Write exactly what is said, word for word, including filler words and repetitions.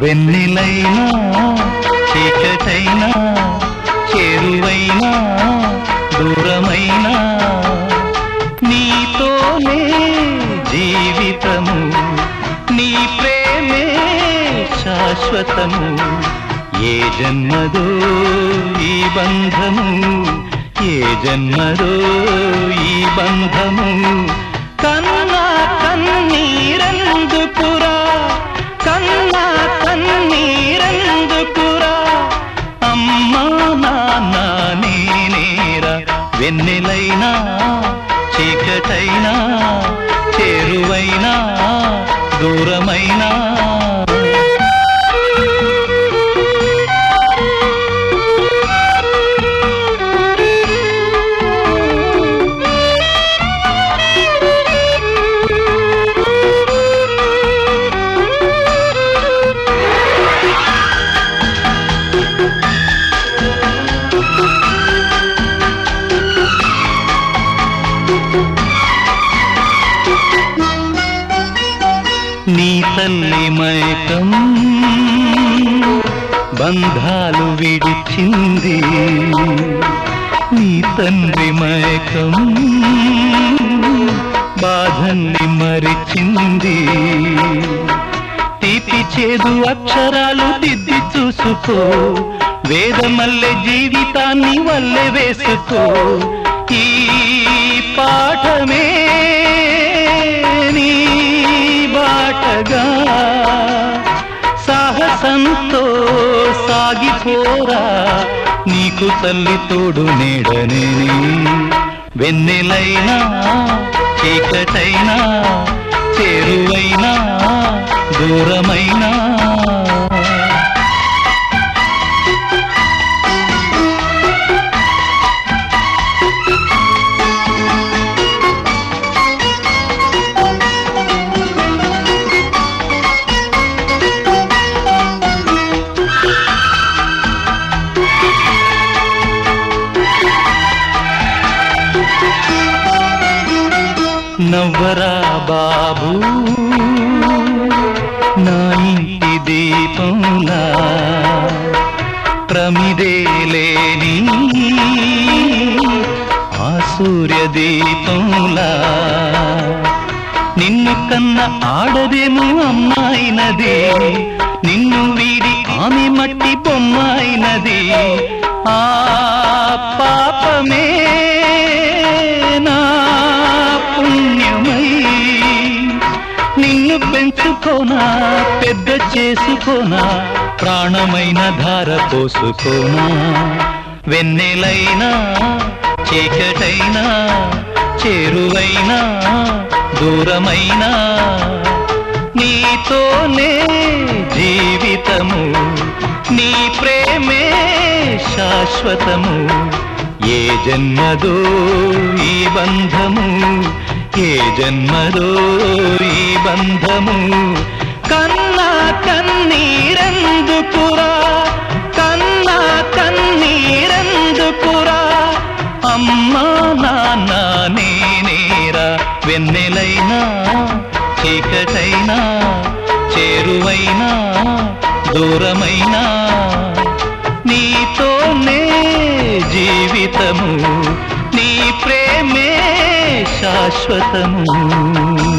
వెన్నెలైనా చీకటైనా చేరువైనా దూరమైనా నీతోనే జీవితము నీ ప్రేమే శాశ్వతము ఏ జన్మదో ఈ బంధము ఏ జన్మదో ఈ బంధము కన్నా కన్నీరెందుకురా కన్నా కన్నీరెందుకురా అమ్మా నాన్న నేనేరా వెన్నెలైనా చీకటైనా చేరువైనా దూరమైనా నీ తల్లి మైకం బంధాలు విడిచింది నీ తండ్రి మైకం బాధల్ని మరిచింది తీపి చేదు అక్షరాలు దిద్ది చూసుకో వేదమల్లె జీవితాన్ని వల్లె వేసుకో ఈ పాఠమే నీ బాటగా సాహసంతో సాగిపోరా నీకు తల్లి తోడు నీడనే వెన్నెలైనా చీకటైనా చేరువైనా దూరమైనా నవ్వరా బాబు నా ఇంటి దీపంలా ప్రమిదేలేని ఆ సూర్య దీపంలా నిన్ను కన్న ఆడదేమో అమ్మాయినది నిన్ను వీడి ఆమె మట్టి బొమ్మాయినది ఆ పాపమే నా పుణ్యమై నిన్ను పెంచుకోనా పెద్ద చేసుకోనా ప్రాణమైన ధార పోసుకోనా వెన్నెలైనా చీకటైనా చేరువైనా దూరమైనా నీతోనే జీవితము నీ ప్రేమే శాశ్వతము ఏ జన్మదో ఈ బంధము ఏ జన్మదో ఈ బంధము కన్నా కన్నీరెందుకురా కన్నా కన్నీరెందుకురా అమ్మా నాన్న నేనేరా వెన్నెలైనా చీకటైనా చేరువైనా దూరమైనా నీతోనే జీవితము నీ ప్రేమే శాశ్వతము.